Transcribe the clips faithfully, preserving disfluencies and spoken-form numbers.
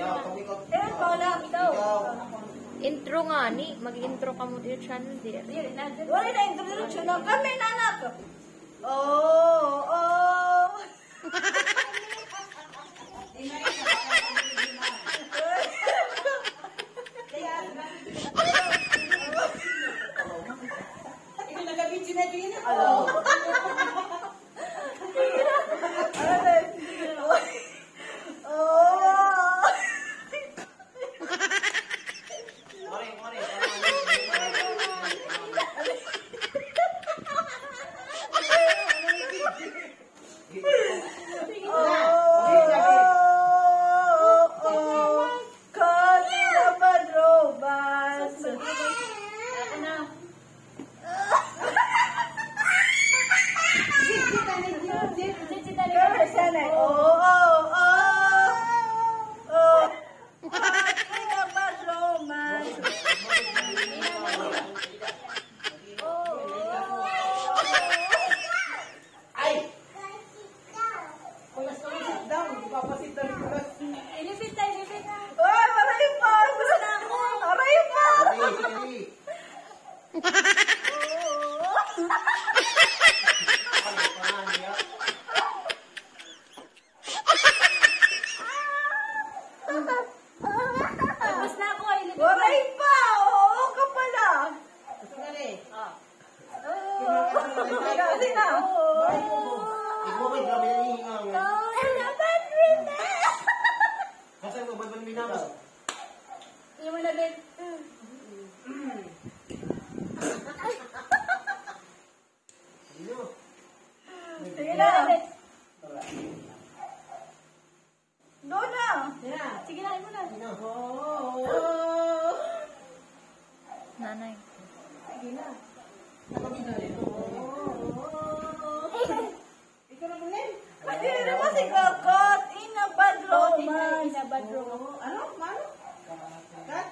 Eh, wala, ikaw. Intro nga ni. Mag-intro ka mo dito channel dire. Wala na introduction lang. Kami na anak. Oh, oh. Ikaw nagabitsi na din. Oh. Sige na. Doon na. Sige na, imo na. Nanay. Sige na. Ikaw na muli. Pwede rin naman si Kakot. In a bad romance. In a bad romance. Ano? Mano? Kat?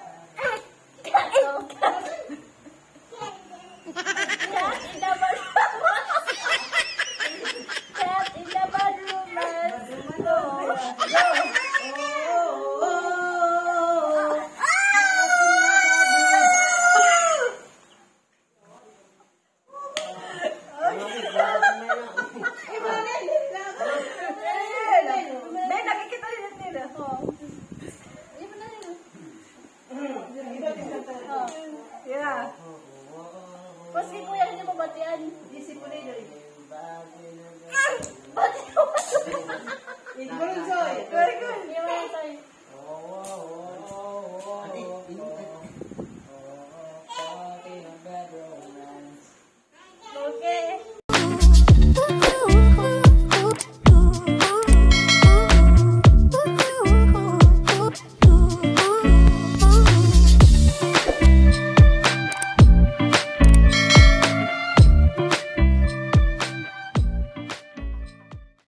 Yeah. Paski kuya hindi mo batian. Isip mo na yun. Bati mo. Ikaw rin, Joy. Very good. Ikaw rin, Joy.